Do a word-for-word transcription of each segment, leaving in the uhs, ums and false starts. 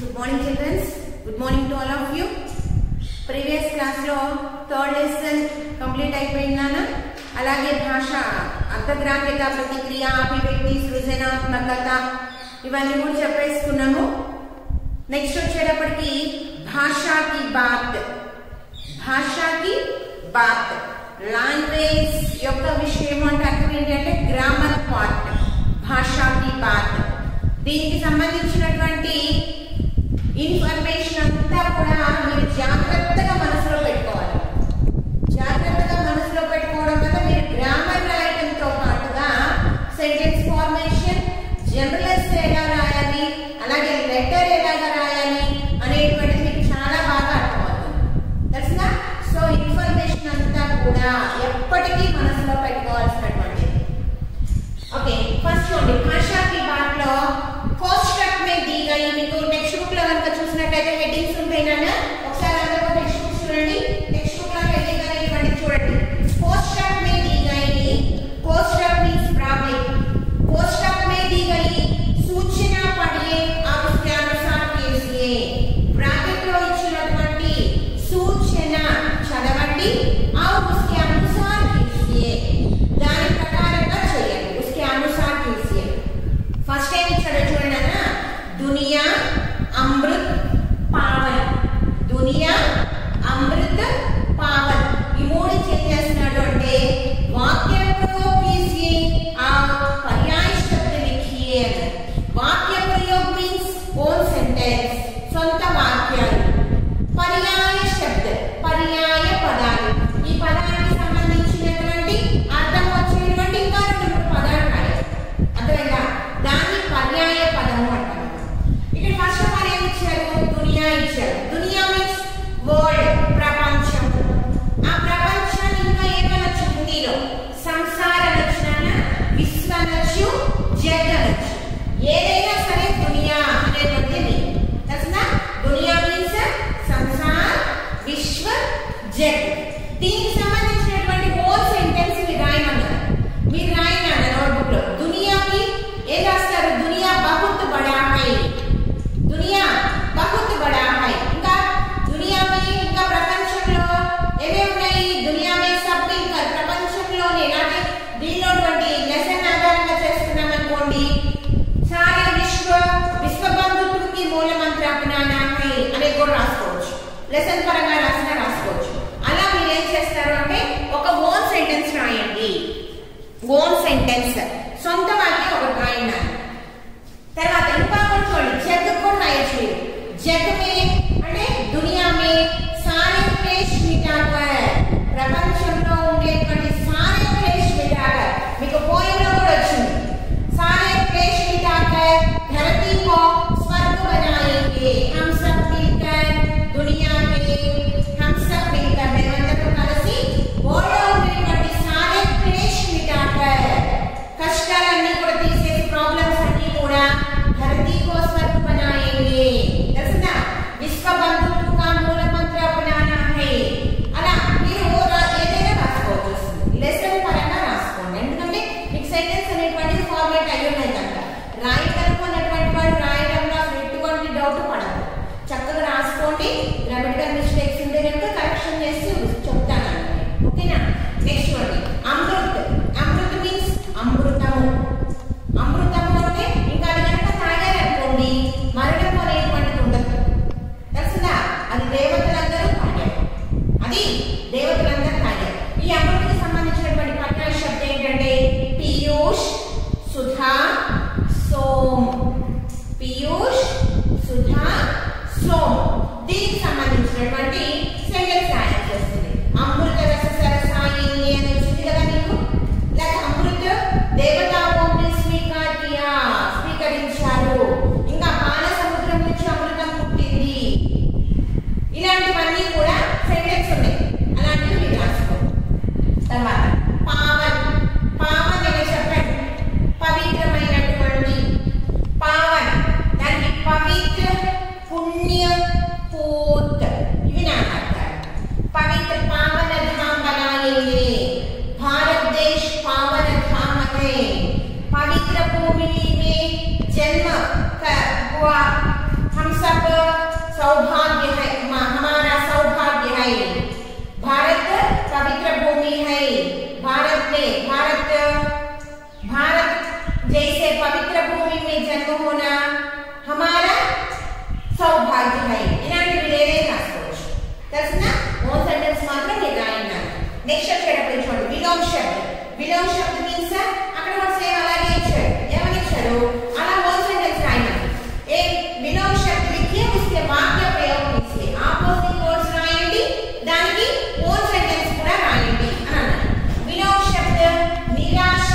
Good morning, children. Good morning to all of you. Previous class lo third lesson complete అయిపోయిందానా అలాగే భాష అర్థగ్రాహ్యత ప్రతిక్రియ అభివ్యక్తి సృజనాత్మకత ఇవన్నీ కూడా చెప్పేసుకున్నాము. నెక్స్ట్ వచ్చేటప్పటికి భాషాకి బాత్ భాషాకి బాత్ లాంగ్వేజ్ యొక్క విషయం అంటే అర్థం ఏంటంటే గ్రామర్ పార్ట్ భాషాకి బాత్. దీనికి సంబంధించినటువంటి ఇన్ఫర్మేషన్ అంతా కూడా మీరు జాగ్రత్తగా మనసులో పెట్టుకోవాలి. జాగ్రత్తగా మనసులో పెట్టుకోవడం వల్ల మీరు గ్రామర్ రాయడంతో పాటుగా సెంటెన్స్ ఫార్మేషన్, జనరలైజ్ ఎలా రాయాలి, అలాగే లెటర్ ఎలాగా రాయాలి అనేటువంటిది మీకు చాలా బాగా అర్థమవుతుంది. తెలుసునా? సో ఇన్ఫర్మేషన్ అంతా కూడా ఎప్పటికీ మనసులో పెట్టుకోవాల్సినటువంటిది. ఓకే, ఫస్ట్ చూడండి భాషాకి బాట్లో కోస్టక్ మే दी गई. మీకు టెక్స్ట్ బుక్ లో కనుక చూసినట్లయితే హెడ్డింగ్స్ ఉంటాయి నాన్న. ఒకసారి అందరూ టెక్స్ట్ బుక్ చూడండి. టెక్స్ట్ బుక్ లో హెడ్డింగ్ అనేటువంటి చూడండి. కోస్టక్ మే दी गई. कोष्टक मीन्स ब्रैकेट. कोष्टक में दी गई सूचना पढ़िए आप उसके अनुसार कीजिए. ब्रैकेट లో ఇచ్చినటువంటి సూచన చదవండి और उसके अनुसार कीजिए. దాని ప్రకారంగా చేయండి. उसके अनुसार कीजिए. ఫస్ట్ టైం ఇచ్చాడు చూడండి అన్న. दुनिया अमृत पावन. दुनिया अमृत पावन ఈ మూడు చేంజ్ చేస్తున్నాడు అంటే वाक्य प्रयोग कीजिए आप पर्याय शब्द लिखिए. वाक्य प्रयोग मीन्स ओन सेंटेंस సొంత వాక్యాలు. పర్యాయ శబ్ద పర్యాయ పదాలు ఈ పదానికి సంబంధించినటువంటి అర్థం వచ్చేటువంటి ఇంకా రెండు మూడు పదాలు రాయాలి. అర్థమైందా? దాన్ని పర్యాయ పదము అంటారు. ఇక్కడ ఫస్ట్ ఆఫ్ ఆల్ ఏమి ఇచ్చారు? దునియా ఇచ్చారు. దునియా మీన్స్ వరల్డ్ ప్రపంచం. ఆ ప్రపంచాన్ని ఇంకా ఏమనొచ్చు హిందీలో? సంసార రచన, విశ్వనచ్చు, జగనచ్చు. ఏదైనా సరే దునియా అనేటువంటిది తెలుసునా? దునియా మీన్స్ సంసార్, విశ్వ, జగ్. దీనికి సంబంధించినటువంటి హోల్ సెంటెన్స్ మీరు రాయమన్నారు. మీరు రాయమన్నారు నోట్బుక్ లో. దునియాకి ఏం రాస్తారు? దునియా బహుత్ బడా హై. దునియా బహుత్ బడా హై. ఇంకా దునియా ఇంకా ప్రపంచంలో ఏమేమి ఉన్నాయి? దునియా మే సబ్ మిల్కర్ ప్రపంచంలోనే అంటే దీనిలోటువంటి లెసన్ ఆధారంగా చేసుకున్నాం అనుకోండి. సారే విశ్వ విశ్వ బంధుత్వకి మూల మంత్ర అపనానా హై అనేది కూడా రాసుకోవచ్చు. లెసన్ పరంగా రాసినా రాసుకోవచ్చు. అలా మీరు ఏం చేస్తారు అంటే ఒక ఓన్ సెంటెన్స్ రాయండి. ఓన్ సెంటెన్స్ సొంత వాక్యం ఒకటి రాయండి. తర్వాత ఇంకా చూడండి జగ్ కూడా రాయొచ్చు మీరు. జగ్ మే అంటే దునియా మే సారే క్లేష్ మిటాకర్ ప్రపంచంలో ఉండేటువంటి సారే క్లేష్ మిటాకర్. మీకు పోయిలో కూడా వచ్చింది. सारे क्लेश मिटाकर धरती को स्वर्ग बनाएंगे हम सब मिलकर. दुनिया में हम सब मिलकर మేమందరం కలిసి ఓడలో ఉండేటువంటి సారే క్లేష్ మిటాకర్ కష్టాలన్నీ కూడా తీసేసి ప్రాబ్లమ్స్ అన్ని కూడా धरती को स्वर्ग बनाएंगे. తెలుసా? విశ్వ బంధుత్వ का मूल मंत्र अपनाना है. అలా మీరు ఏదైనా రాసుకోవచ్చు. లెసన్ పరంగా రాసుకోండి. ఎందుకంటే మీకు సెంటెన్స్ అనేటువంటి ఫార్మాట్ అయి ఉన్నాయి కనుక రాయటం అన్నటువంటి వాడు రాయడంలో అసలు ఎటువంటి డౌట్ పడదు. చక్కగా రాసుకోండి. గ్రామటికల్ మిస్టేక్స్ ఉంటే కనుక కరెక్షన్ చేసి చెప్తాను. ఓకేనా? నెక్స్ట్ వన్ అమృత్. అమృత్ మీన్స్ అమృతము. అమృతము అంటే ఇంకా అది కనుక తాగారనుకోండి మరణం అనేటువంటిది ఉండదు. తెలుసుదా? అది దేవతలందరూ తాగారు. అది దేవతలందరూ తాగారు. ఈ అమృతకి సంబంధించినటువంటి పర్యాయ శబ్దం ఏంటంటే పీయూష్, సుధా, సోమ్. పీయూష్, సుధా, సోమ్. దీనికి సంబంధించినటువంటి సెంటెన్స్ రాయాల్సి వస్తుంది. అమృత రస సరసాయిని అని వచ్చింది కదా మీకు. లేక అమృత దేవతా ఓంని స్వీకార్ కియా స్వీకరించారు. ఇంకా పాల సముద్రం నుంచి అమృతం పుట్టింది. ఇలాంటివన్నీ కూడా సెంటెన్స్ ఉన్నాయి. అలాంటివి మీరు రాసుకోండి. తర్వాత పావన్. పావన్ అనే చెప్పండి పవిత్రమైనటువంటి. పావన్ దానికి పవిత్ర, పుణ్య, పూత్ ఇవి నా అర్థాలు. పవిత్ర పావన ధాम बनाएंगे. भारत देश पावन धाम है. पवित्र भूमि में जन्म हुआ हम सब सब सौभाग्य है, हमारा सौभाग्य है। भारत पवित्र भूमि है। भारत में भारत भारत जैसे पवित्र भूमि में जन्म होना हमारा सौभाग्य है। इलांటి విలేరే రాసుకోవచ్చు తెలుసునా ఓన్ సెంటెన్స్ మాత్రం మీరు రాయండి నెక్స్ట్ వచ్చేటప్పుడు చూడండి విలోమ శబ్దం విలోమ శబ్దం మీన్స్ అక్కడ కూడా సేమ్ అలాగే ఇచ్చాడు ఏమని ఇచ్చాడు అలా ఓన్ సెంటెన్స్ రాయండి एक विलोम शब्द लिखिए उसके वाक्य प्रयोग कीजिए ऑपोजिट वर्ड्स రాయండి దానికి ఓన్ సెంటెన్స్ కూడా రాయండి అన్నాడు విలోమ శబ్ద నిరాశ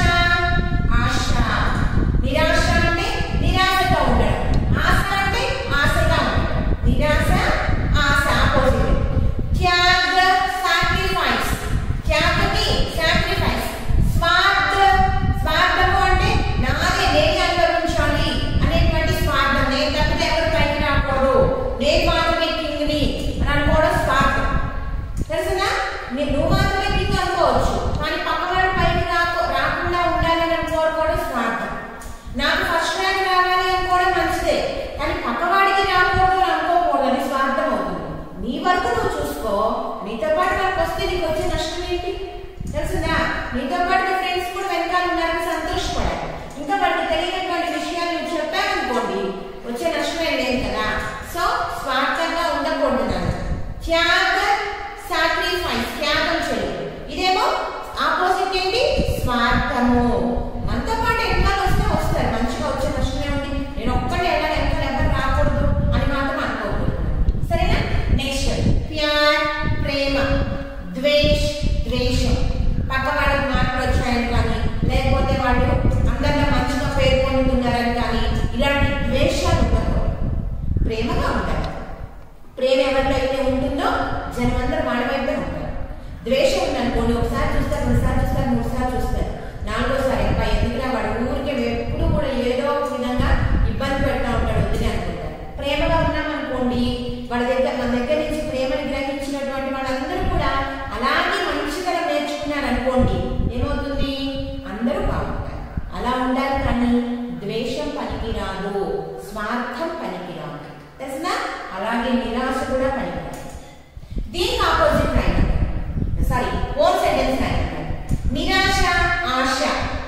ఆశ నిరాశ అంటే నిరాశగా ఉండడం ఆశ అంటే ఆశగా ఉండడం నిరాశ ఆశ ఆపోజిట్ త్యాగ సాక్రిఫైస్ త్యాగకి సాక్రిఫైస్ స్వార్థ స్వార్థము అంటే నాదే నేనే అనుభవించాలి అనేటువంటి స్వార్థం నేను తప్పితే ఎవరు పైకి రాకూడదు నేను మాత్రమే కింగ్ని అని అనుకోవడం స్వార్థం తెలుసునా మీరు నువ్వు మాత్రమే కింగ్ అనుకోవచ్చు కానీ పక్కవాడు పైకి రాకు రాకుండా ఉండాలని అనుకోవడం స్వార్థం నాకు ఫస్ట్ ర్యాంక్ రావాలి అనుకోవడం మంచిదే కానీ పక్కవాడికి రాకూడదు అని అనుకోకూడదు అని స్వార్థం అవుతుంది నీ వరకు నువ్వు చూసుకో నీతో పాటు నాకు వస్తే నీకు వచ్చే నష్టం ఏంటి తెలుసుదా నీతో పాటు నీ ఫ్రెండ్స్ కూడా వెనకాల ఉన్నారని సంతోషపడాలి ఇంకా వాళ్ళకి తెలియనటువంటి విషయాలు నువ్వు చెప్పావనుకోండి వచ్చే నష్టమే లేదు కదా సో స్వార్థంగా ఉండకూడదు నాకు త్యాగ సాక్రిఫైస్ త్యాగం చేయదు ఇదేమో ఆపోజిట్ ఏంటి స్వార్థము మనతో పాటు వెనకాల వస్తే వస్తారు మంచిగా వచ్చే నష్టమే ఉంది నేను ఒక్కడే వెళ్ళాలి వెనకాల ఎవరు రాకూడదు అని మాత్రం అనుకోకూడదు సరేనా నెక్స్ట్ ప్యార్ ప్రేమ ద్వేష్ ద్వేషం పక్కవాడికి మాటలు వచ్చాయని కానీ లేకపోతే వాళ్ళు అందరిలో మంచిగా పేర్కొంటున్నారని కానీ ఇలాంటి ద్వేషాలు ఉండకూడదు ప్రేమగా ఉంటారు ప్రేమ ఎవరిలో అయితే ఉంటుందో జనమందరూ వాళ్ళ వైపే ఉంటారు ద్వేషం ఉందనుకోండి ఒకసారి చూస్తారు రెండుసార్లు చూస్తారు మూడుసార్లు చూస్తారు నాలుగోసారి ఇంకా ఎందుకులా వాడు ఊరికే ఎప్పుడు కూడా ఏదో ఒక విధంగా ఇబ్బంది పెడతా ఉంటాడు వద్దని అనుకుంటారు ప్రేమగా ఉన్నామనుకోండి వాళ్ళ దగ్గర మన దగ్గర నుంచి ప్రేమను గ్రహించినటువంటి వాళ్ళందరూ కూడా అలాగే మంచితనం నేర్చుకున్నారనుకోండి ఏమవుతుంది అందరూ బాగుంటారు అలా ఉండాలి కానీ ద్వేషం పనికిరాదు స్వార్థం పనికిరాదు తెలుసునా అలాగే నిరాశ కూడా పనికిరాదు దీనికి ఆపోజిట్ రాయండి సారీ ఓన్ సెంటెన్స్ రాయండి నిరాశ ఆశ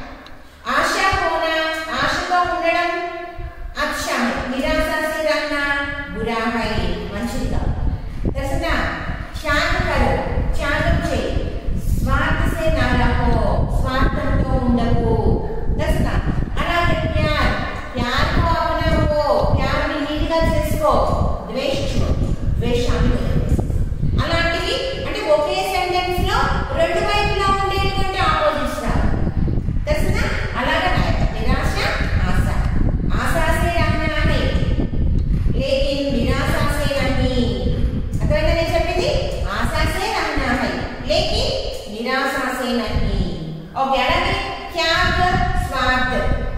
ఆశ होना ఆశతో ఉండడం अच्छा है निराशा से रहना बुरा है మంచిది కాదు తెలుసునా త్యాగ కరు త్యాగం చేయి స్వార్థ से ना रहो స్వార్థంతో ఉండకు తెలుసునా అలాగే ప్యార్ ప్యార్ को अपनाओ ప్యార్ ని నీటిగా చేసుకో ద్వేషించు ద్వేషాన్ని అలాంటివి అంటే ఒకే సెంటెన్స్ లో రెండు వైపులా ఉండేటువంటి ఆపోజిట్స్ రావు తెలుసునా అలాగే నిరాశ ఆశ ఆశా से रहना है लेकिन निराशा से नहीं అర్థమైందా నేను చెప్పింది ఆశా से रहना है लेकिन निराशा से नहीं ओके అలాగే త్యాగ स्वार्थ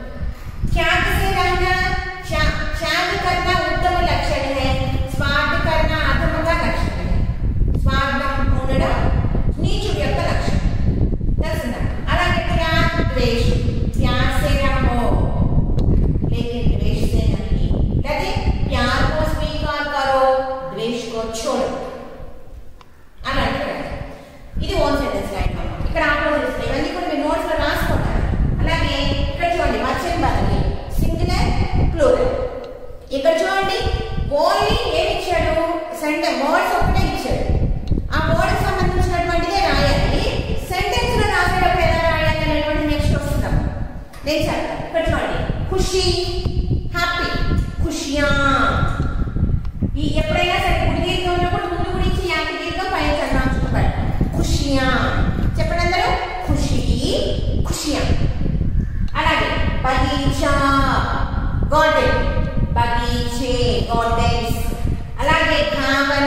त्याग से रहना त्याग करना उत्तम लक्षण है स्वार्थ करना अधम का लक्षण है स्वार्थం ఉండడం నీచుడి యొక్క లక్షణం తెలుసునా అలాగే త్యాగ ద్వేష త్యాग से रहो लेकिन द्वेष से नहीं कहते प्यार को स्वीकार करो द्वेष को छोड़ो అలా అంటారు ఇది ఓన్ సెంటెన్స్ రాయండి ఇక్కడ ఆపోజిట్స్ ఇవన్నీ కూడా మీ నోట్స్ లో రాసుకుంటారు అలాగే ఇక్కడ చూడండి వచన బదలి సింగులర్ ప్లూరల్ ఇక్కడ చూడండి ఓన్లీ ఏమి ఇచ్చాడు సెంటెన్స్ వర్డ్స్ ఒకటే ఇచ్చాడు ఆ వర్డ్ సంబంధించినటువంటిదే రాయాలి సెంటెన్స్ లో రాసేటప్పుడు ఎలా రాయాలి అనేటువంటి నెక్స్ట్ వస్తున్నాం నేను చెప్తాను ఇక్కడ చూడండి ఖుషి హ్యాపీ ఖుషియా ఈ ఎప్పుడైనా సరే గుడి దీర్ఘం ఉన్నప్పుడు ముందు గురించి యాకి దీర్ఘం పైన చదవడం చూపాలి ఖుషియా చెప్పండి అందరూ ఖుషి ఖుషియా అలాగే బగీచా గార్డెన్ బగీచే గార్డెన్స్ అలాగే భావన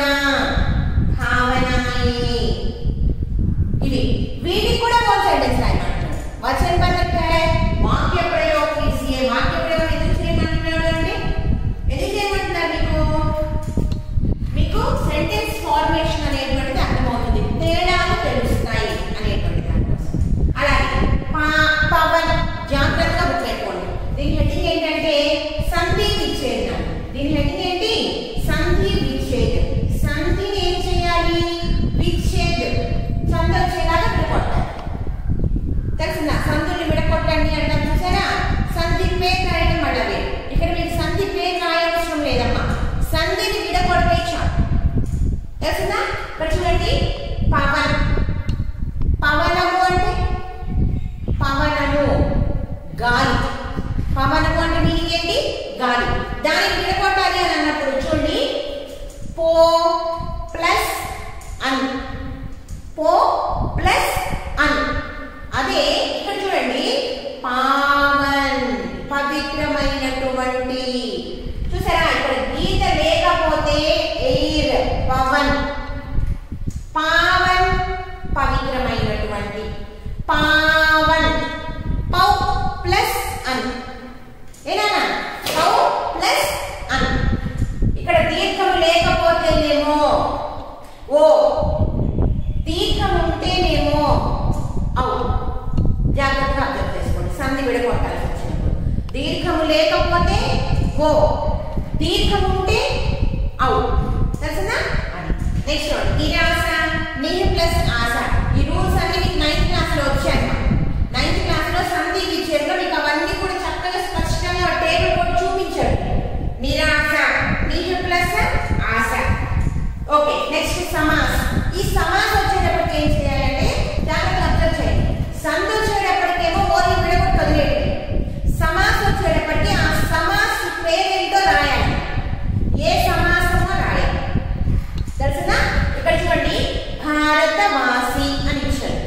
భావనాయి ఇవి వీటికి కూడా ఓన్ సెంటెన్స్ రాయమంటున్నాడు వచన బదల్ है వాక్య ప్రయోగ कीजिए వాక్య ప్రయోగం ఎందుకు చేయమంటున్నాడు అంటే ఎందుకు చేయమంటున్నారు మీకు మీకు సెంటెన్స్ ఫార్మేషన్ అనేటువంటిది అర్థమవుతుంది తేడాలు తెలుస్తాయి అనేటువంటిది అలాగే పవన్ జాగ్రత్తగా గుర్తుపెట్టుకోండి దీని హెడ్డింగ్ ఏంటంటే సంధి గాలి. పవనము అంటే మీనింగ్ ఏంటి? గాలి. దాన్ని విడగొట్టాలి అని అన్నప్పుడు చూడండి, పో ప్లస్ అన్, పో ప్లస్ అన్. అదే ఇక్కడ చూడండి, పావన్ పవిత్రమైనటువంటి. చూసారా, ఇక్కడ గీత లేకపోతే ఎయిర్ పవన్, పావన్ పవిత్రమైనటువంటి, పావన్ పౌ ప్లస్ అన్. ఏనా? పౌ ప్లస్ అన్. ఇక్కడ దీర్ఘం లేకపోతేనేమో ఓ, దీర్ఘం ఉంటేనేమో ఔ. జాగ్రత్తగా అర్థం చేసుకోండి, సంధి విడగొట్టాల్సి వచ్చినప్పుడు. దీర్ఘము లేకపోతే ఓ, దీర్ఘం ఉంటే ఔ. తెలుసునా? నెక్స్ట్ నిరాశ, నిహ్ ప్లస్ ఆశ. ఈ రూల్స్ అన్ని మీకు నైన్త్ క్లాస్ లో వచ్చాయి. నైన్త్ క్లాస్ లో సంధి విచ్చేట్లో మీకు అవన్నీ కూడా చక్కగా స్పష్టంగా టేబుల్ కూడా చూపించారు. నిరాశ, నిహ్ ప్లస్ ఆశ. ఓకే, నెక్స్ట్ సమాస్. ఈ సమాస్ వచ్చేటప్పటికి ఏం చేయాలంటే జాగ్రత్తగా అబ్జర్వ్ చేయండి. సంధి వచ్చేటప్పటికేమో ఓన్లీ విడగొట్టి వదిలేయండి. సమాస్ వచ్చేటప్పటికి ఆ సమాస్ పేరేంటో రాయాలి. ఏ సమాసమో రాయాలి. తెలుసునా? ఇక్కడ చూడండి, భారతవాసి అని ఇచ్చారు.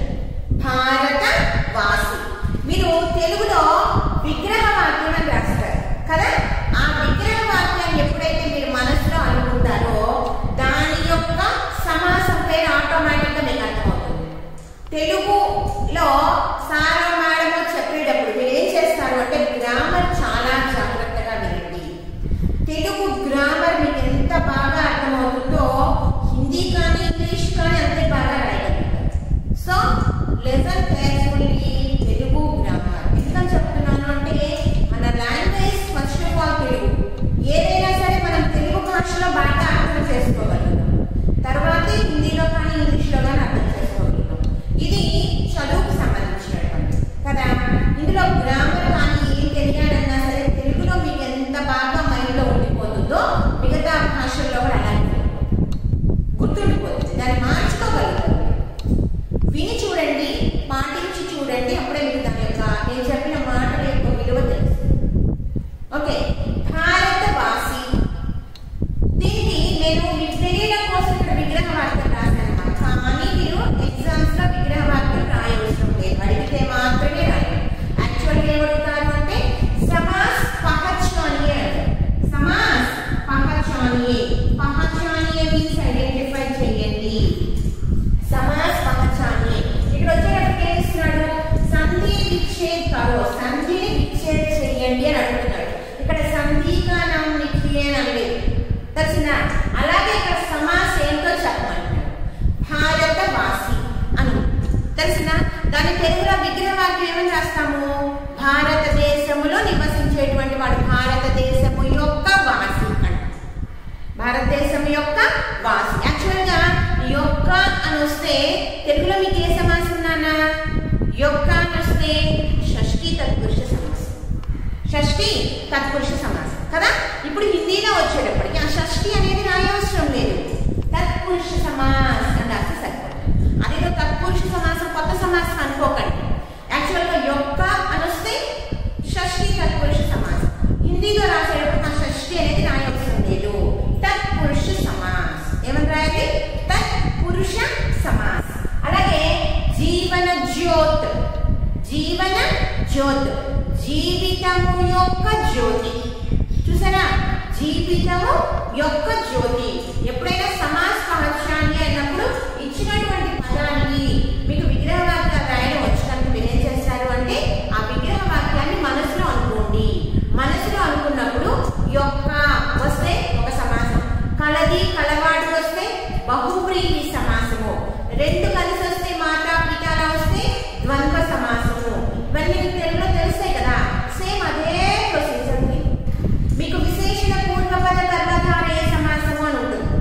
భారతవాసి. మీరు తెలుగులో విగ్రహ వాక్యం అని రాస్తారు కదా. ఆ విగ్రహ వాక్యాన్ని ఎప్పుడైతే మీరు మనసులో అనుకుంటారో దాని యొక్క సమాసం పేరు ఆటోమేటిక్ గా మీకు అర్థమవుతుంది. తెలుగులో సారా మేడమో చెప్పేటప్పుడు మీరు ఏం చేస్తారు అంటే గ్రామర్ చాలా జాగ్రత్తగా వినండి. తెలుగు గ్రామర్ మీకు ఎంత బాగా అర్థమవుతుందో హిందీ కానీ ఇంగ్లీష్ కానీ అంతే బాగా రాయగలుగుతారు. So lesson carefully Telugu grammar. ఎందుకని చెప్తున్నాను అంటే మన language first of all Telugu. ఏదైనా సరే మనం తెలుగు భాషలో బాగా అర్థం చేసుకోగలుగుతాం, తర్వాతే హిందీలో కానీ ఇంగ్లీష్లో కానీ అర్థం చేసుకోగలుగుతాం. ఇది చదువుకు సంబంధించినటువంటి కదా. ఇందులో గ్రామర్ కానీ ఏం తెలియాలన్నా సరే తెలుగులో మీకు ఎంత బాగా మైండ్లో ఉండిపోతుందో మిగతా భాషల్లో కూడా అలాగే గుర్తుండిపోతుంది. దాన్ని మార్చుకోగలుగుతారు. విని చూడండి, పాటించి చూడండి, అప్పుడే మీకు దాని యొక్క నేను చెప్పిన మాటల యొక్క విలువ తెలుసు. ఓకే, భారతవాసి. దీనికి నేను మీకు తెలియడం కోసం ఇక్కడ విగ్రహ వాక్యం రాశాను. కానీ మీరు ఎగ్జామ్స్ లో విగ్రహ వాక్యం రాయవసరం లేదు, అడిగితే మాత్రమే రాయాలి. యాక్చువల్గా ఏమడుగుతారు అంటే సమాస్ పహచానియే అంటారు. సమాస్ పహచానియే. పహచానియే మీన్స్ ఐడెంటిఫై చేయండి. సమాస్ పహచానియే. ఇక్కడ వచ్చేటప్పుడు ఏం ఇస్తున్నాడు? సంధి విచ్ఛేద్ కరో, సంధిని విచ్ఛేద్ చేయండి అని అడుగుతున్నాడు. ఇక్కడ సంధిగా నామ్ లిఖియే అని అనలేదు. తెలిసిందా? అలాగే ఇక్కడ సమాస్ ఏంటో చెప్పమంటాడు. భారతవాసి అని తెలిసిందా? దాని తెలుగులో విగ్రహ వాక్యం ఏమని రాస్తాము? భారతదేశములో నివసించేటువంటి వాడు, భారతదేశము యొక్క వాసి అంట. భారతదేశం యొక్క వాసి. యాక్చువల్ గా యొక్క అని వస్తే తెలుగులో మీకు ఏ సమాసం నాన్న? యొక్క అని వస్తే షష్ఠీ తత్పురుష సమాసం. షష్ఠీ తత్పురుష సమాసం కదా. ఇప్పుడు హిందీలో వచ్చేటప్పటికి ఆ షష్ఠీ అనేది రాయవసరం లేదు, తత్పురుష సమాస్ అని రాస్తే సరిపోతుంది. అదేదో తత్పురుష సమాసం కొత్త సమాసం అనుకోకండి. యాక్చువల్ గా యొక్క అని వస్తే షష్ఠీ తత్పురుష సమాసం. హిందీలో రాసేటప్పుడు ఆ షష్ఠీ అనేది రాయవసరం లేదు, తత్పురుష సమాస్. ఏమని రాయాలి? తత్పురుష సమాస్. అలాగే జీవన జ్యోత్. జీవన జ్యోత్, జీవితము యొక్క జ్యోతి. చూసారా? జీవితము యొక్క జ్యోతి. ఎప్పుడైనా సమాస్ పహచాని అన్నప్పుడు ఇచ్చినటువంటి పదానికి మీకు విగ్రహ వాక్యాలు రాయడం వచ్చినప్పుడు మీరు ఏం చేస్తారు అంటే ఆ విగ్రహ వాక్యాన్ని మనసులో అనుకోండి. మనసులో అనుకున్నప్పుడు యొక్క వస్తే ఒక సమాసం, కలది కలవాడు వస్తే బహువ్రీహి సమాసము, రెండు కలిసి వస్తే మాతా పితాల వస్తే ద్వంద్వ సమాసము. ఇవన్నీ మీకు తెలుగులో తెలుస్తాయి కదా. సేమ్ అదే ప్రొసీజర్ మీకు విశేషణ పూర్వపద తర్వాత ఏ సమాసము అని ఉంటుంది.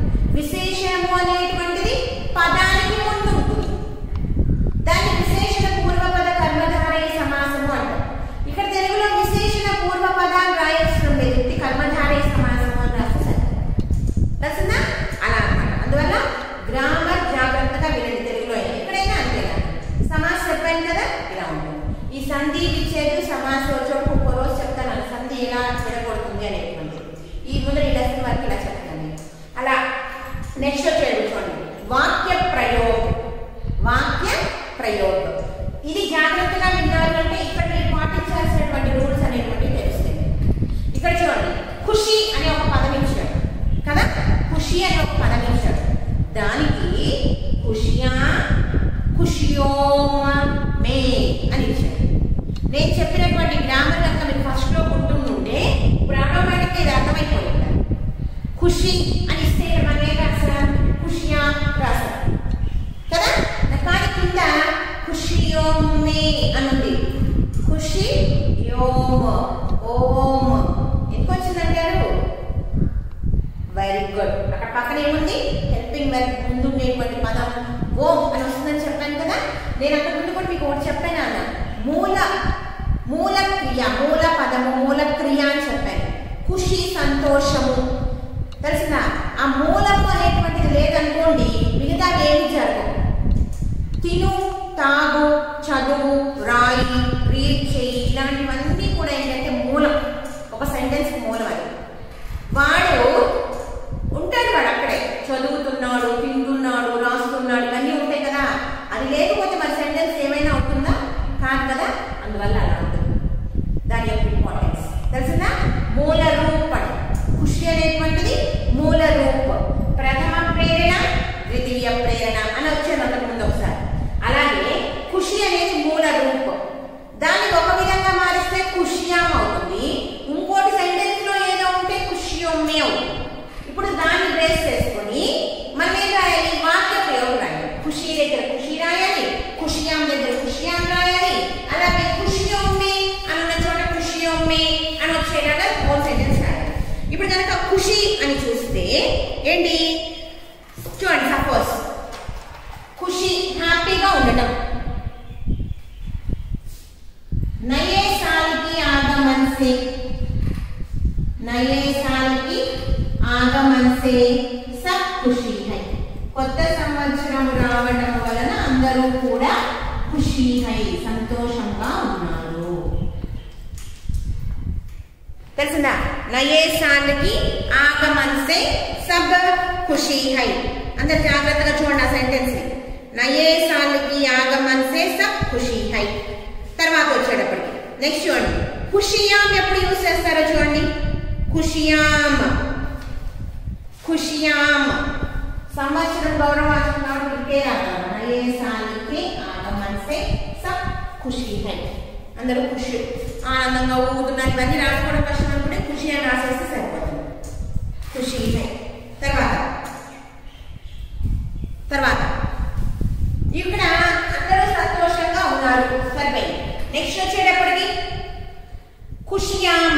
ఖుషి అని ఇస్తే మనం ఏం రాస్తాం? ఖుషియా రాస్తాం కదా. కానీ కింద ఖుషియోమే అని ఉంది. ఖుషియోమ్ ఓం ఎందుకు వచ్చిందంటారు? Very good. అక్కడ పక్కన ఏముంది? హెల్పింగ్ వెర్బ్ ముందు ఉండేటువంటి పదం ఓం అని వస్తుందని చెప్పాను కదా. నేను అక్కడ ముందు కూడా మీకు ఒకటి చెప్పాను అన్న, మూల మూల క్రియ, మూల పదము మూల క్రియ అని చెప్పాను. ఖుషి సంతోషము తెలిసిందా? ఆ మూలము అనేటువంటిది లేదనుకోండి మిగతా ఏమి జరగవు. తిను, తాగు, చదువు, రాయి, రీడ్ చేయి ఇలాంటివన్నీ కూడా ఏంటంటే మూలం, ఒక సెంటెన్స్ మూలం. అది వాడు ఉంటాడు, వాడు అక్కడే చదువుతున్నాడు, తింటున్నాడు, రాస్తున్నాడు ఇవన్నీ ఉంటాయి కదా. అది లేకపోతే మరి సెంటెన్స్ ఏమైనా అవుతుందా? కాదు కదా. అందువల్ల అలా ఉంటుంది. దాని యొక్క ఇంపార్టెన్స్ తెలిసిందా? మూల రూపం. ఖుషి అనేటువంటిది మూల రూపం. ప్రథమ ప్రేరణ, ద్వితీయ ప్రేరణ అని వచ్చాను అంతకు ముందు ఒకసారి. అలాగే ఖుషి అనేది మూల రూపం. దాన్ని ఒక విధంగా మారిస్తే ఖుషియాం అవుతుంది. ఇంకోటి సెంటెన్స్ లో ఏదో ఉంటే ఖుషియోమే అవుతుంది. ఇప్పుడు దాన్ని బేస్ చేసుకొని మనం ఏం రాయాలి? వాక్య ప్రయోగం రాయాలి. ఖుషి దగ్గర ఖుషి రాయాలి, ఖుషియాం దగ్గర ఖుషియాం రాయాలి. అలాగే ఖుషియోమే అన్న చోట ఖుషియోమే అని వచ్చేలాగా హోల్ సెంటెన్స్ రాయాలి. ఇప్పుడు కనుక ఖుషి అని చూస్తే ఏంటి? చూడండి, సపోజ్ ఖుషి హ్యాపీగా ఉండటం. నయే సాల్కి ఆగమన్ సే, నయే సాల్కి ఆగమన్ సే సబ్ ఖుషి హై. కొత్త సంవత్సరం రావడం వలన అందరూ కూడా ఖుషి హై సంతోషంగా ఉన్నారు. తెలిసిందా? నయే సాల్కి ఆగమన్ సే సబ్ ఖుషి హై. అందరు జాగ్రత్తగా చూడండి ఆ సెంటెన్స్. నయే సాల్కి ఆగమన్ సే సబ్ ఖుషి హై. తర్వాత వచ్చేటప్పటికి నెక్స్ట్ చూడండి, ఖుషియాం ఎప్పుడు యూజ్ చేస్తారో చూడండి. ఖుషియాం ఖుషియాం సంవత్సరం గౌరవాచకం కాబట్టి ఇట్టే రాస్తారు. నయే సాల్కి ఆగమన్ సే సబ్ ఖుషి హై. అందరూ ఖుషి ఆనందంగా ఊగుతున్నారు. ఇవన్నీ రాసుకోవడం కష్టం అనుకుంటే ఖుషి అని రాసేస్తే సరిపోతుంది. ఖుషి హై. తర్వాత తర్వాత ఇక్కడ అందరూ సంతోషంగా ఉన్నారు. సరిపోయింది. నెక్స్ట్ వచ్చేటప్పటికి ఖుషియాం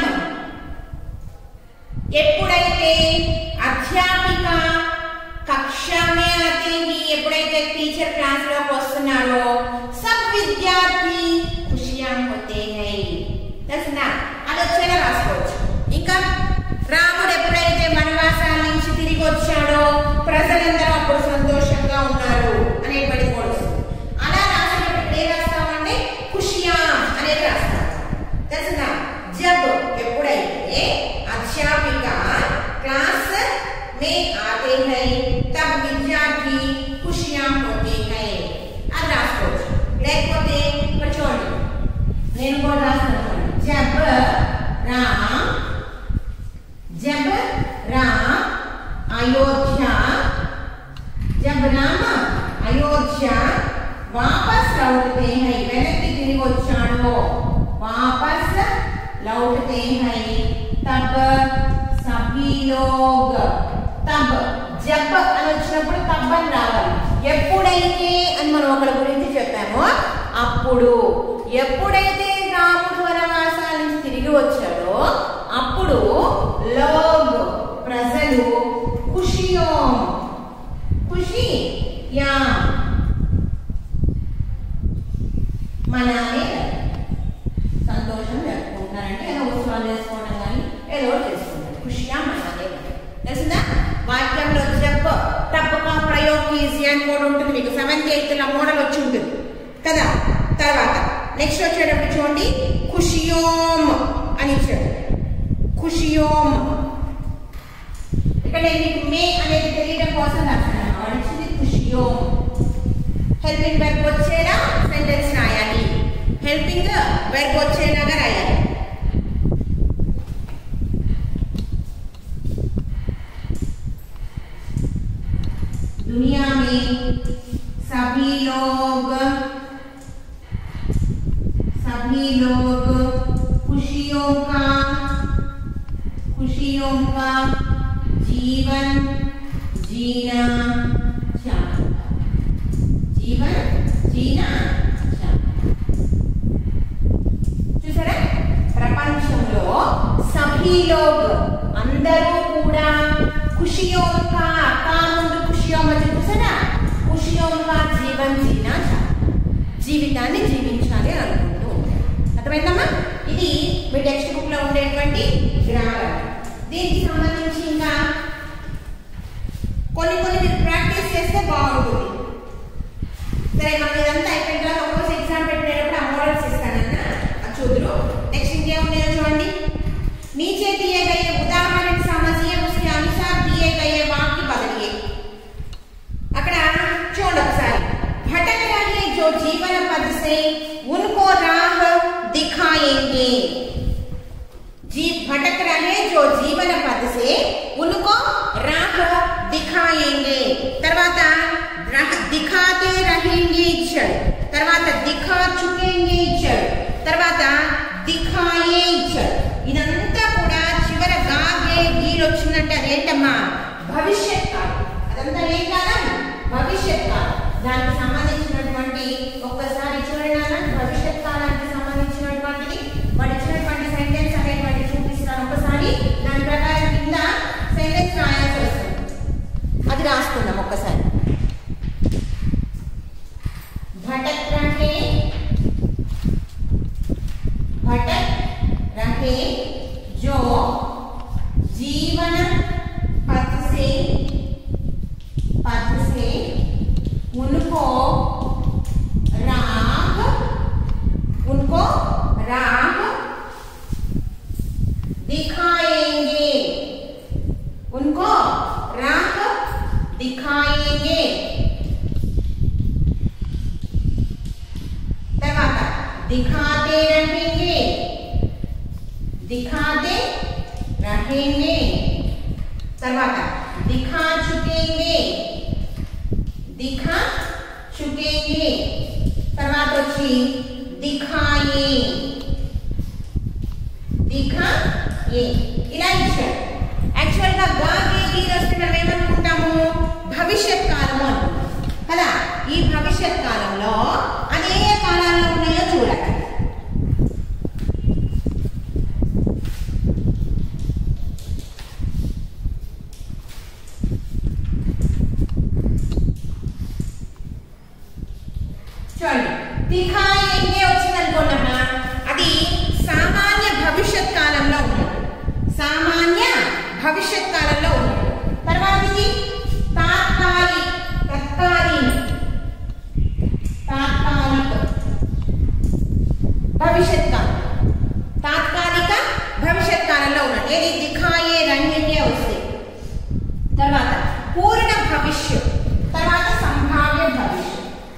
ఎప్పుడైతే అధ్యాపిక కక్షా మే ఆతేంగి, ఎప్పుడైతే టీచర్ క్లాస్ లోకి వస్తున్నారో సబ్ విద్యార్థి ఖుషియాం హోతే హై. తెలిసిందా? అది వచ్చేలా రాసుకోవచ్చు. ఇంకా రాముడు ఎప్పుడైతే వనవాసాల నుంచి తిరిగి వచ్చాడో ప్రజలందరూ అప్పుడు సంతోషంగా ఉన్నారు అనేటువంటిది కూడా వస్తుంది. అలా రాసినప్పుడు ఏ రాస్తామంటే ఖుషియాం అనేది రాస్తాం. తెలిసిందా? జబ్ ఎప్పుడైతే అధ్యాపిక క్లాస్ మే ఆతే హై తబ్ విద్యార్థి ఖుషియాం హోతే హై అది రాసుకోవచ్చు. లేకపోతే ఇక్కడ చూడండి, నేను కూడా రాస్తాను. జబ్ రామ్ जब राम अयोध्या जब राम अयोध्या वापस लौटते हैं, వెనక్కి తిరిగి వచ్చాడో वापस लौटते हैं तब सभी लोग, तब जब అని వచ్చినప్పుడు తబ్ అని రావాలి. ఎప్పుడైతే అని మనం ఒకరి గురించి చెప్పామో అప్పుడు, ఎప్పుడైతే రాముడు వనవాసాల నుంచి తిరిగి వచ్చాడో అప్పుడు లోగ్ ప్రజలు ఖుషియోం ఖుషి యా మనానే సంతోషం జరుపుకుంటారంటే ఏదో ఉత్సవాలు చేసుకోవడం కానీ ఏదో చేసుకుంటారు. ఖుషియా మనానే తెలిసిందా? వాక్యంలో జబ్ తబ్ కా ప్రయోగ్ కీజియే అని కూడా ఉంటుంది. మీకు సెవెంత్ ఎయిత్ లా మోడల్ వచ్చి ఉంటుంది కదా. తర్వాత నెక్స్ట్ వచ్చేటప్పుడు చూడండి, ఖుషియోం అని ఇచ్చాడు. ఖుషియోం ఇక్కడ నేను మీకు మే అనేది తెలియడం కోసం రాస్తాను. వాడిచ్చింది ఖుషియోం. హెల్పింగ్ వెర్బ్ వచ్చేలా సెంటెన్స్ రాయాలి. హెల్పింగ్ వెర్బ్ వచ్చేలాగా రాయాలి. दुनिया में सभी लोग सभी लोग खुशियों का खुशियों का जीवन जीना चाहता, जीवन जीना चाहता। చూసారా ప్రపంచంలో सभी लोग అందరూ కూడా खुशियों का का ముందు खुशियों మధ్య చూసారా खुशियों का जीवन जीना चाहता, జీవితాన్ని జీవించాలి అనుకుంటూ ఉంటారు. అర్థమైందమ్మా? ఇది మీ టెక్స్ట్ బుక్ లో ఉండేటువంటి గ్రామర్. దీనికి సంబంధించి ఇంకా కొన్ని కొన్ని మీరు ప్రాక్టీస్ చేస్తే బాగుంటుంది. సరే, మనం ఇదంతా అయిపోయిన తర్వాత ఒకరోజు ఎగ్జామ్ పెట్టేటప్పుడు ఆ మోడల్స్ ఇస్తానన్న అది చూద్దరు. నెక్స్ట్ ఇంకేమున్నాయో చూడండి. नीचे दिए गए उदाहरण समझिए, उसके अनुसार दिए गए वाक्य बदलिए. अక్కడ చూడండి ఒకసారి. भटक रहे जो जीवन पद से उनको राह दिखाएंगे. जी भटक रहे जो जीवन पद से उनको राह दिखाएंगे. తర్వాత दिखाते रहेंगे चल, తర్వాత दिखा चुकेंगे चल, తర్వాత दिखाए चल. ఇదంతా కూడా చివర గాగే గీరు వచ్చిందంటే అదేంటమ్మా? భవిష్యత్ కాలం. అదంతా ఏం కాలం? భవిష్యత్ కాలం. దానికి సంబంధించినటువంటి ఒక్కసారి చూడండి. భవిష్యత్ కాలానికి సంబంధించినటువంటిది వాడు ఇచ్చినటువంటి సెంటెన్స్ అనేటువంటి చూపిస్తాను. ఒకసారి దాని ప్రకారం కింద సెంటెన్స్ రాయాల్సి వస్తుంది. అది రాసుకుందాం ఒక్కసారి. భటక్ రహే भटक रहे जो जीवन पथ से पथ से उनको राह उनको राह दिखाएंगे, उनको राह दिखाएंगे. दिखाते रहेंगे, दिखाते रहेंगे. తర్వాత दिखा चुकेंगे, दिखा चुकेंगे. తర్వాత వచ్చి दिखाए, दिखाए. ఇలా ఇచ్చారు. యాక్చువల్ గా గాగే గీర్ వస్తే మనం ఏమనుకుంటాము? భవిష్యత్ కాలము అనుకుంటాం కదా. ఈ భవిష్యత్ కాలంలో అదే కాలాల్లో ఉన్నాయో చూడాలి. చూడండి, దిఖాయేంగే వచ్చిందనుకోండమ్మా, అది సామాన్య భవిష్యత్ కాలంలో ఉన్నాడు. సామాన్య భవిష్యత్ కాలంలో ఉన్నాడు. తర్వాత ఇది తాత్కాలిక, తత్కాలీన, తాత్కాలిక భవిష్యత్ కాలం. తాత్కాలిక భవిష్యత్ కాలంలో ఉన్నాడు. ఏది? దిఖాయే రంగే వస్తే. తర్వాత పూర్ణ భవిష్యత్, తర్వాత సంభావ్య భవిష్యత్.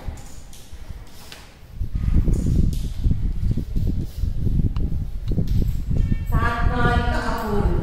తాత్కాలిక అపూర్ణ,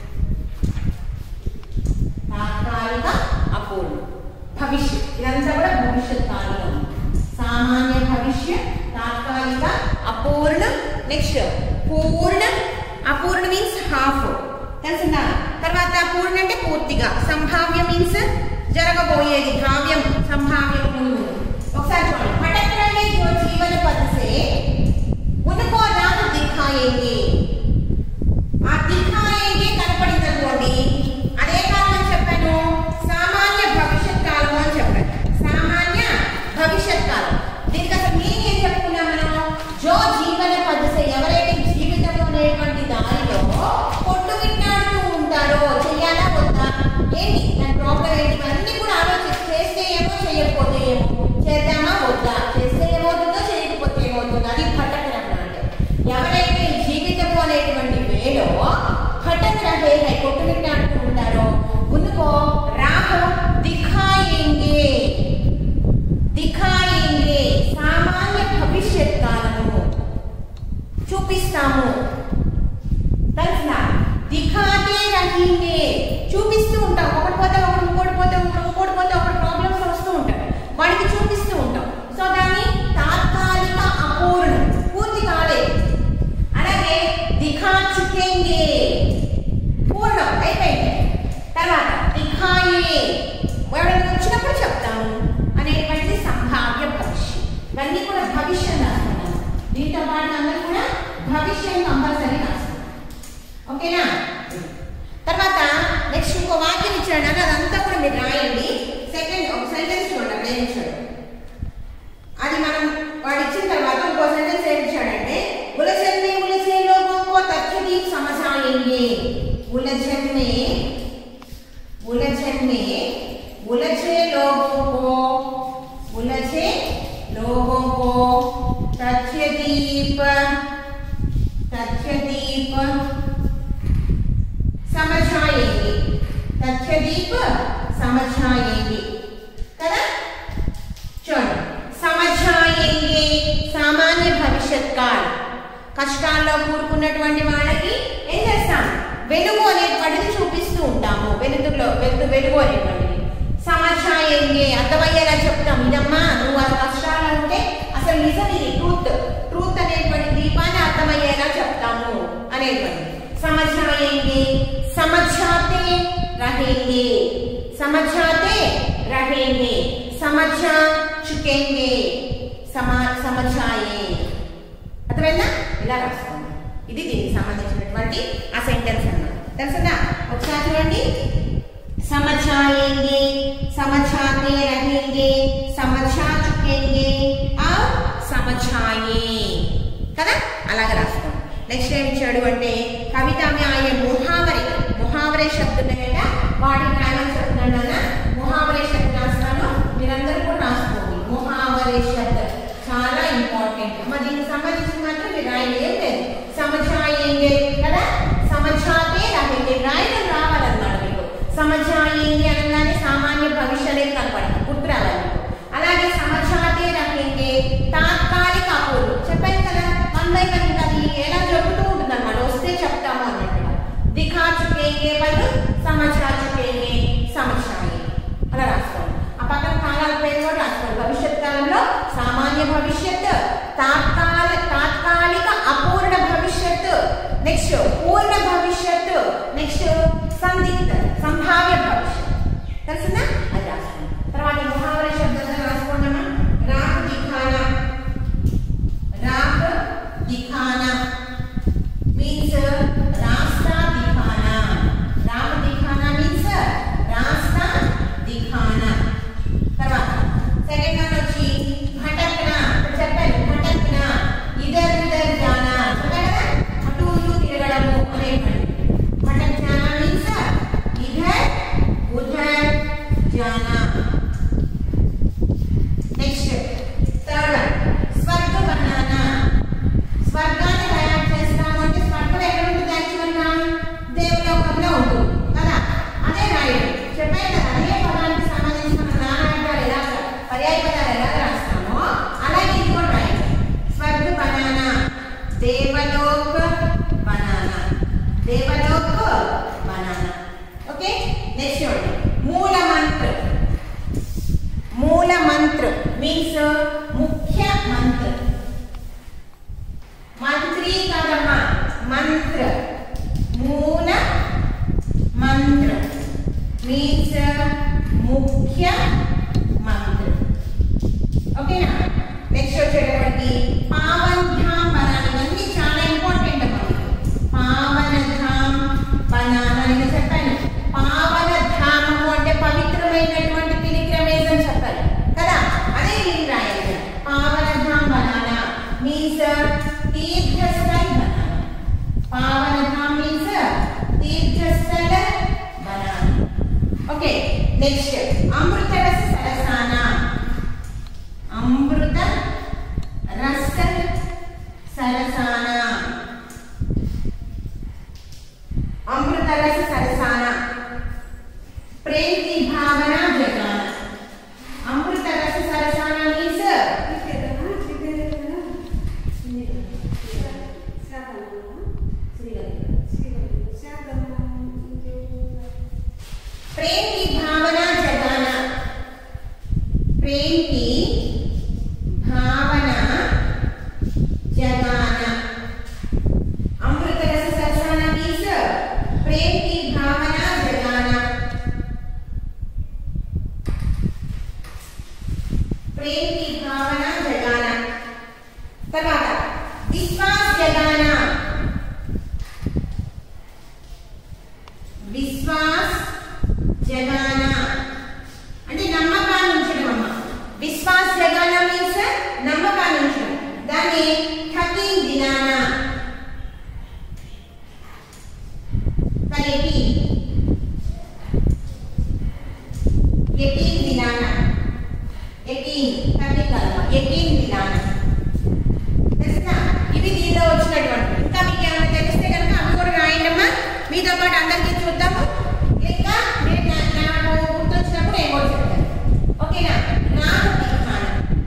తాత్కాలిక అపూర్ణ భవిష్యత్. ఇదంతా కూడా భవిష్యత్ కాలంలో ఉంది. సామాన్య భవిష్యత్, తాత్కాలిక, అపూర్ణ. నెక్స్ట్ పూర్ణ. అపూర్ణ మీన్స్ హాఫ్, తెలిసిందా? తర్వాత పూర్ణ అంటే పూర్తిగా. సంభావ్య మీన్స్ జరగబోయేది. భావ్యం, సంభావ్యం ముందు. ఒకసారి చూడండి. భటక్ రహే जो जीवन पथ से उनको राह दिखाएंगे. ఆ దిఖాయేంగే కనపడింది అనుకోండి, అదే కాలం అని చెప్పాను. సామాన్య భవిష్యత్ కాలం అని చెప్పాను. సామాన్య భవిష్యత్ కాలం. దీనికి అసలు మీనింగ్ ఏం చెప్పుకున్నాం మనం? జో జీవన పద్ధతి, ఎవరైతే జీవితంలో ఉండేటువంటి దారిలో కొట్టుమిట్టాడుతూ ఉంటారో, చెయ్యాలా వద్దా, ఏంటి దాని ప్రాబ్లం ఏంటి, అన్నీ కూడా ఆలోచించి చేస్తే ఏమో చేయకపోతే ఏమో, చేద్దామా వద్దా, చేస్తే ఏమవుతుందో చేయకపోతే ఏమవుతుందో. అది భటక్ రహే అంటే ఎవరైతే జీవితము అనేటువంటి వేలో భటక్ రహే హై, కొట్టుమిట్టాడుతూ ఉంటారో, ఉनको राह दिखाएंगे, दिखाएंगे సామాన్య భవిష్యత్ కాలము చూపిస్తాము. తెలుసా? దిఖాతే రహేంగే చూపిస్తూ ఉంటాం. ఒకటి పోతే ఒకటి, ఇంకోటి పోతే ఒకటి, ఇంకోటి పోతే ఒకటి ప్రాబ్లమ్స్ వస్తూ ఉంటాయి. వాడికి చూపిస్తూ ఉంటాం. సో దాన్ని తాత్కాలిక అపూర్ణం, పూర్తి కాలేదు. అలాగే దిఖా చుకేంగే పూర్ణం అయిపోయింది. తర్వాత సంభాయే ఎవరైనా వచ్చినప్పుడు చెప్తాము అనేటువంటిది సంభావ్య భవిష్యం. ఇవన్నీ కూడా భవిష్యం రాస్తున్నాను. దీంతో పాటు అందరూ కూడా భవిష్యం కంపల్సరీ రాస్తున్నాం. ఓకేనా? తర్వాత నెక్స్ట్ ఇంకో వాక్యం ఇచ్చాడు అని అదంతా కూడా మీరు రాయండి. సెకండ్ ఒక సెంటెన్స్ చూడండి అక్కడ ఏం ఇచ్చాడు. అది మనం వాడు ఇచ్చిన తర్వాత ఇంకో సెంటెన్స్ ఏం ఇచ్చాడంటే ఉలझन में उलझे लोगों को तथ्यदीप समझाएंगे. उलझन में उलझन में उलझे लोगों को उलझे लोगों को तथ्यदीप तथ्यदीप समझाएंगे. तथ्यदीप समझाएंगे కదా. చూడండి సమझाएंगे సామాన్య భవిష్యత్ కాల్. కష్టాల్లో కూరుకున్నటువంటి వాళ్ళకి ఏం చేస్తాం? వెలుగు అనేటువంటిది చూపిస్తూ ఉంటాము. వెలుగులో వెలుగు వెలుగు అనేటువంటిది సమझाएंगे అర్థమయ్యేలా చెప్తాం. ఇదమ్మా నువ్వు ఆ కష్టాల్లో ఉంటే అసలు నిజం ఇది ట్రూత్ ట్రూత్ అనేటువంటి దీపాన్ని అర్థమయ్యేలా చెప్తాము అనేటువంటిది समझाएंगे. समझाते रहेंगे समझाते रहेंगे समझा चुकेंगे समा समझाए. అర్థమైందా? ఇలా రాసుకోండి. ఇది దీనికి సంబంధించినటువంటి ఆ సెంటెన్స్ అన్నమాట. తెలుసునా? ఒకసారి చూడండి. समझाएंगे समझाते रहेंगे समझा चुकेंगे और समझाए కదా. అలాగే రాసుకోండి. నెక్స్ట్ ఏం ఇచ్చాడు అంటే కవిత में आए मुहावरे मुहावरे शब्द ఉన్నాయట వాటిని రాయమని చెప్తున్నాడు అన్న. मुहावरे शब्द రాస్తాను మీరందరూ కూడా రాసుకోండి. मुहावरे शब्द చాలా ఇంపార్టెంట్. మరి దీనికి సంబంధించి మాత్రం మీరు రాయండి. ఏం లేదు समझाएंगे కదా. समझाते रहेंगे రాయడం రావాలన్నాడు మీకు. समझाएंगे అనగానే సామాన్య భవిష్యత్తునే కనపడదు గుర్తు రావాలి మీకు. అలాగే समझाते रहेंगे తాత్కాలిక అపూర్వం చెప్పాను కదా. వన్ బై వన్ అది ఎలా జరుగుతూ ఉంటుంది అన్నమాట. వస్తే చెప్తాము అన్నట్టుగా. दिखा चुकेंगे వాళ్ళు समझा चुकेंगे समझाए అలా రాసుకోండి. ఆ పక్కన కాలాల పేరు కూడా రాసుకోండి. భవిష్యత్ కాలంలో సామాన్య భవిష్యత్, తాత్కాల తాత్కాలిక అపూర్ణ భవిష్యత్, నెక్స్ట్ పూర్ణ భవిష్యత్, నెక్స్ట్ సందిగ్ధ సంభావ్య భవిష్యత్. తెలిసిందా? అది రాసుకోండి. తర్వాత ముహావర శబ్దంగా రాసుకోండమ్మా. రాక్ దిఖానా రాక్ దిఖానా మీన్స్ రాస్తా దిఖానా. రాక్ దిఖానా మీన్స్ రాస్తా దిఖానా. తర్వాత సెకండ్ వన్ వచ్చి భటకనా. చెప్పాను భటకనా ఇదర్ ఉదర్ జానా. చెప్పాను కదా అటు ఇటు తిరగడము అనేటువంటి. భటకనా మీన్స్ ఇధర్ ఉధర్ జానా. నెక్స్ట్ థర్డ్ వన్ స్వర్గ బనానా. స్వర్గాన్ని తయారు చేస్తాము అంటే స్వర్గం ఎక్కడ ఉంటుంది? యాక్చువల్గా దేవలోకంలో ఉంటుంది కదా. అదే రాయడం చెప్పాను కదా. అదే పదానికి సంబంధించి మనం నానార్థాలు ఎలా పర్యాయ పదాలు ఎలా రాస్తామో అలాగే ఇది కూడా రాయడం. స్వర్గ బనానా దేవలోక బనానా దేవలోక బనానా. ఓకే. నెక్స్ట్ చూడండి మూల మంత్ర. మూల మంత్ర మీన్స్ ముఖ్య మంత్ర. మంత్రి కాదమ్మా మంత్ర. మూల మంత్ర మీన్స్ ముఖ్య మంత్ర. ఓకేనా? నెక్స్ట్ వచ్చేటప్పటికి పావన్ ధామ్ బనానా. ఇవన్నీ చాలా ఇంపార్టెంట్ అమ్మా. పావన ధామ్ బనానా నేను చెప్పాను. పావన ధామము అంటే పవిత్రమైనటువంటి పిలిగ్రమేజ్ అని చెప్పాలి కదా. అదే నేను రాయాలి. పావన ధామ్ బనానా మీన్స్ తీర్థస్థల్ బనానా. పావన ధామ్ మీన్స్ తీర్థస్థల బనానా. ఓకే. నెక్స్ట్ అమృత రస సరసానా. అమృత రస సరసానా. अमृत रस सरसाना प्रेम की भावना जगाना. अमृत रस सरसाना मीन्स प्रेम की भावना जगाना. प्रेम की भावना जगाना. अमृत रस सरसाना मीन्स प्रेम की भावना जगाना. జగాన అంటే నమ్మకాన్ని ఉంచడం అమ్మ. విశ్వాస్ జగాన మీన్స్ నమ్మకాన్ని ఉంచడం. దాన్ని థర్టీన్ దినాన కలిపి ఎయిటీన్ దినాన ఎయిటీన్ థర్టీన్ కలప ఎయిటీన్ దినాన తెలుసా? ఇవి దీనిలో వచ్చినటువంటి. ఇంకా మీకు ఏమైనా తెలిస్తే కనుక అవి కూడా రాయండమ్మా. మీతో పాటు అందరికీ చూద్దాము. ఇంకా నేను నాకు గుర్తొచ్చినప్పుడు ఏమో చెప్తాను. ఓకేనా? రాహు దిఖాన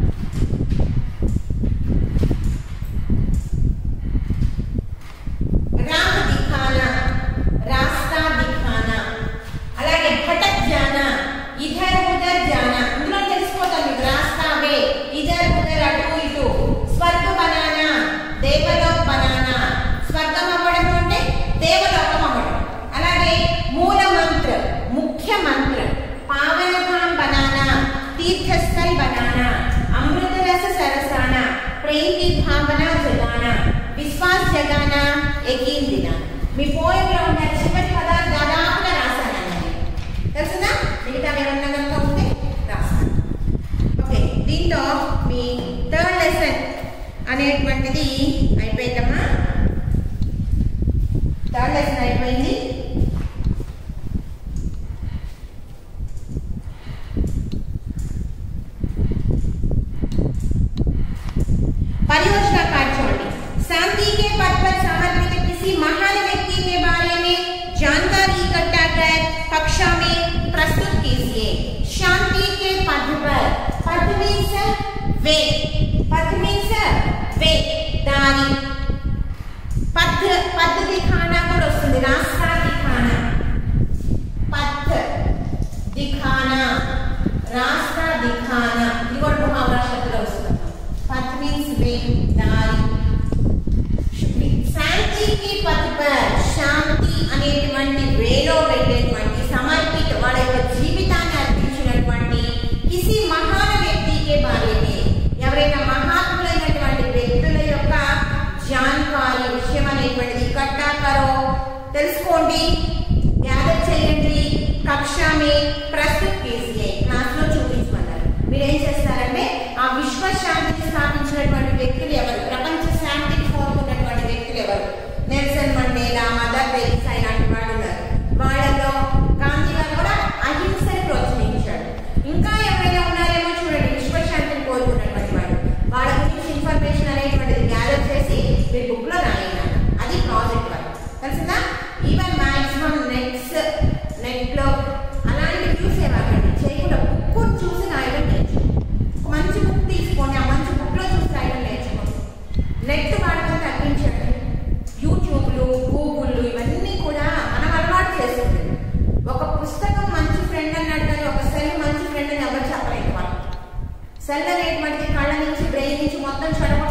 రాహు దిఖాన రాస్తా దిఖాన అలాగే భటక్ జానా ఇధర్ ఉధర్ జానా. ఇందులో తెలిసిపోతాం మీకు. రాస్తా వే ఇధర్ ఉధర్ అటు ఇటు. స్వర్గ బనానా దేవలోక్ బనానా. స్వర్గం అవ్వడం అంటే దేవలోకం అవ్వడం. అలాగే మూల మంత్ర ముఖ్య మంత్ర పావనధామ్ బనానా తీర్థస్థల్ బనానా అమృత రస సరసాన ప్రేమ్ కి భావన జగానా విశ్వాస్ జగానా ఎకీన్ దినా. మీ పోయంలో ఉన్న చివరి పదాలు దాదాపుగా రాశానండి. తెలుసునా? మిగతా ఏమన్నా కనుక ఉంటే రాస్తాను. ఓకే, దీంతో మీ థర్డ్ లెసన్ అనేటువంటిది అయిపోయిందమ్మా. థర్డ్ లెసన్ అయిపోయింది. परियोजना कार्ड छोड़िए. शांति के पद पर समर्पित किसी महान व्यक्ति के बारे में जानकारी इकट्ठा कर कक्षा में प्रस्तुत कीजिए. शांति के पद पर पद मीन्स वे पद मीन्स वे दारी पद पद दिखाना కూడా వస్తుంది. రాస్తా దిఖానా పథ్ దిఖానా రాస్తా దిఖానా ఇది కూడా ముహావరా శబ్దంలో వస్తుంది. पथ मीन्स वे दारी. శాంతి కి పథ్ పర్ శాంతి అనేటువంటి వేలో పెట్టేటువంటి సమర్పిత వాళ్ళ యొక్క జీవితాన్ని అర్పించినటువంటి కిసి మహాన వ్యక్తికి బారేమే ఎవరైనా మహాత్ములైనటువంటి వ్యక్తుల యొక్క జాన్కారీ విషయం అనేటువంటిది ఇకట్టా కరో తెలుసుకోండి, గ్యాదర్ చేయండి. కక్షామే ప్రస్తుత కీజియే క్లాస్ లో చూపించమన్నారు. మీరు ఏం చేస్తారంటే ఆ విశ్వ శాంతిని స్థాపించినటువంటి వ్యక్తులు ఎవరు, ప్రపంచ శాంతిని కోరుకున్నటువంటి వ్యక్తులు ఎవరు, నెల్సన్ మండేలా, మదర్ తెరీసా ఇలాంటి వాళ్ళు ఉన్నారు. వాళ్ళలో గాంధీ గారు కూడా అహింసని ప్రోత్సహించాడు. ఇంకా ఎవరైనా ఉన్నారేమో చూడండి విశ్వశాంతిని కోరుకున్నటువంటి వాళ్ళు. వాళ్ళ గురించి ఇన్ఫర్మేషన్ అనేటువంటిది గ్యాదర్ చేసి మీ బుక్ లో రాయండి. అది ప్రాజెక్ట్ వర్క్. తెలిసిందా? ఈవెన్ మాక్సిమం నెట్స్ నెట్ లో అలాంటి వ్యూస్ ఏవాకండి చేయకుండా బుక్ చూసి రాయడం నేర్చుకోండి. మంచి బుక్ తీసుకోండి, ఆ మంచి బుక్ లో చూసి రాయడం నేర్చుకోండి. నెట్ వాడకం తగ్గించండి. యూట్యూబ్లు గూగుల్ ఇవన్నీ కూడా మనం అలవాటు చేసుకుంటుంది. ఒక పుస్తకం మంచి ఫ్రెండ్ అన్నట్టు ఒక సెల్ మంచి ఫ్రెండ్ అని ఎవరు చెప్పలేదు. వాళ్ళు సెల్ అనేటువంటిది కళ్ళ నుంచి బ్రెయిన్ నుంచి మొత్తం చెడగొట్టడం